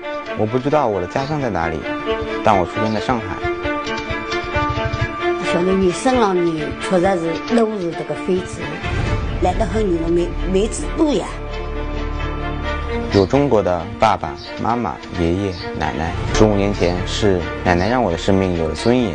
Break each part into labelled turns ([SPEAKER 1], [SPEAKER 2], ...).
[SPEAKER 1] 我不知道我的家乡在哪里，但我出生在上海。
[SPEAKER 2] 晓得你身上你确实是都是这个妃子，来得很你的没制度呀。
[SPEAKER 1] 有中国的爸爸妈妈、爷爷奶奶。15年前是奶奶让我的生命有了尊严。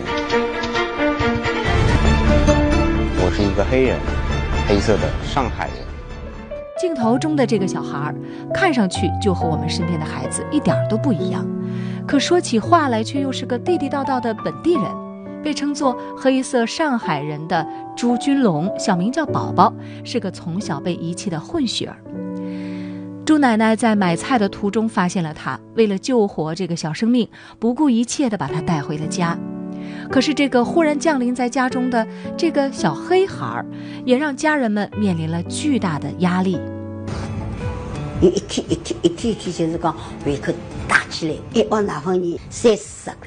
[SPEAKER 1] 我是一个黑人，黑色的上海人。
[SPEAKER 3] 镜头中的这个小孩看上去就和我们身边的孩子一点都不一样，可说起话来却又是个地地道道的本地人。被称作黑色上海人的朱君龙，小名叫宝宝，是个从小被遗弃的混血儿。朱奶奶在买菜的途中发现了他，为了救活这个小生命，不顾一切地把他带回了家。可是这个忽然降临在家中的这个小黑孩，也让家人们面临了巨大的压力。
[SPEAKER 2] 一天就是讲胃口大起来，一包奶粉你30-40块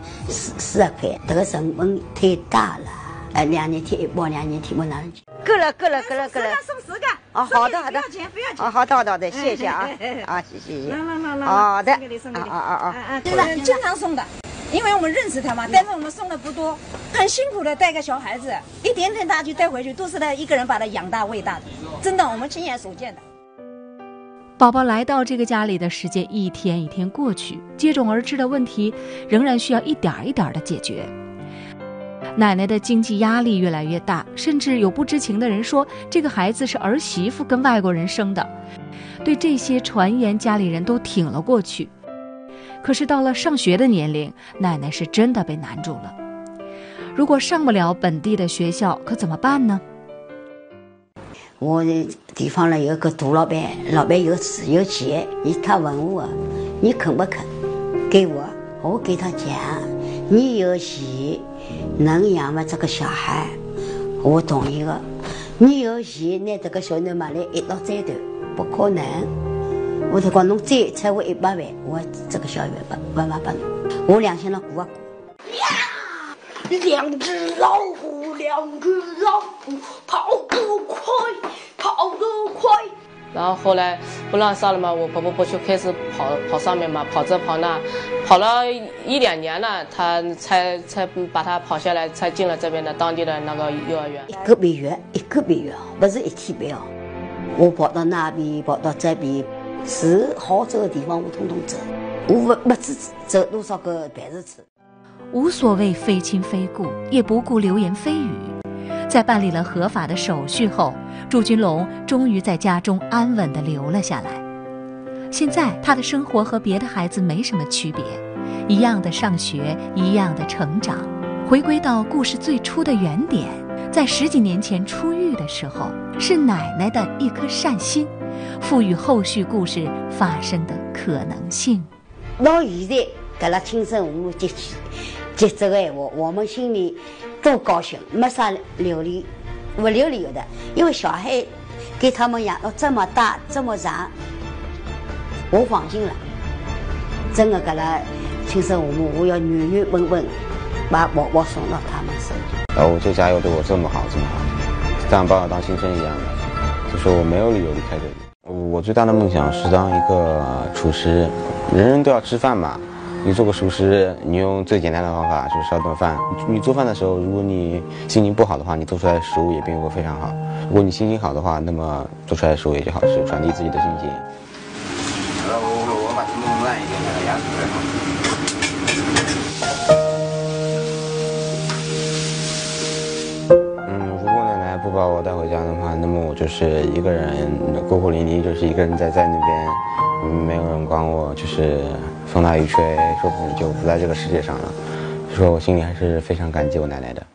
[SPEAKER 2] ，40块，这个成本太大了。2年天一包，2年天我拿去。够了。
[SPEAKER 4] 送10个。
[SPEAKER 2] 哦，好的。
[SPEAKER 4] 不要钱，不要钱。
[SPEAKER 2] 哦，好的，谢谢啊。啊，谢谢。
[SPEAKER 4] 来。
[SPEAKER 2] 好的。
[SPEAKER 4] 送给你。经常送的，因为我们认识他嘛，但是我们送的不多，很辛苦的带个小孩子，一点点大就带回去，都是他一个人把他养大喂大的，真的，我们亲眼所见的。
[SPEAKER 3] 宝宝来到这个家里的时间一天一天过去，接踵而至的问题仍然需要一点一点的解决。奶奶的经济压力越来越大，甚至有不知情的人说这个孩子是儿媳妇跟外国人生的。对这些传言，家里人都挺了过去。可是到了上学的年龄，奶奶是真的被难住了。如果上不了本地的学校，可怎么办呢？
[SPEAKER 2] 我地方呢有个杜老板，老板有钱，他问我，你肯不肯给我？我给他讲，你有钱能养活这个小孩，我同意的。你有钱拿这个小囡买来一道栽头，不可能。我就讲侬再才我100万，我这个小孩不拿给侬。我良心上过啊过。
[SPEAKER 5] 两只老虎，跑得快。
[SPEAKER 6] 然后后来不让上了嘛，我婆婆就开始跑上面嘛，跑这跑那，跑了1-2年了，她才把她跑下来，才进了这边的当地的那个幼儿园。
[SPEAKER 2] 1个半月，不是1天半哦。我跑到那边，跑到这边，是好走的地方我统统走，我不知走多少个办事处。
[SPEAKER 3] 无所谓非亲非故，也不顾流言蜚语。在办理了合法的手续后，朱君龙终于在家中安稳地留了下来。现在他的生活和别的孩子没什么区别，一样的上学，一样的成长。回归到故事最初的原点，在10几年前出狱的时候，是奶奶的一颗善心，赋予后续故事发生的可能性。
[SPEAKER 2] 到现在给他亲生父母接这个闲话，我们心里多高兴，没啥流离的。因为小孩给他们养到这么大这么长，我放心了。真的给他亲生父母，我要原本把宝宝送到他们手里。
[SPEAKER 1] 我这家又对我这么好，这样把我当亲生一样的，就说我没有理由离开这里。我最大的梦想是当一个厨师，人人都要吃饭嘛。你做个厨师，你用最简单的方法就是烧顿饭。你做饭的时候，如果你心情不好的话，你做出来的食物也并不会非常好。如果你心情好的话，那么做出来的食物也就好吃，传递自己的心情。我把它弄烂一点，把它压出来好。如果奶奶不把我带回家的话，那么我就是一个人孤苦伶仃，就是一个人在那边，没有人管我，就是风大雨吹，说不定就不在这个世界上了。所以说我心里还是非常感激我奶奶的。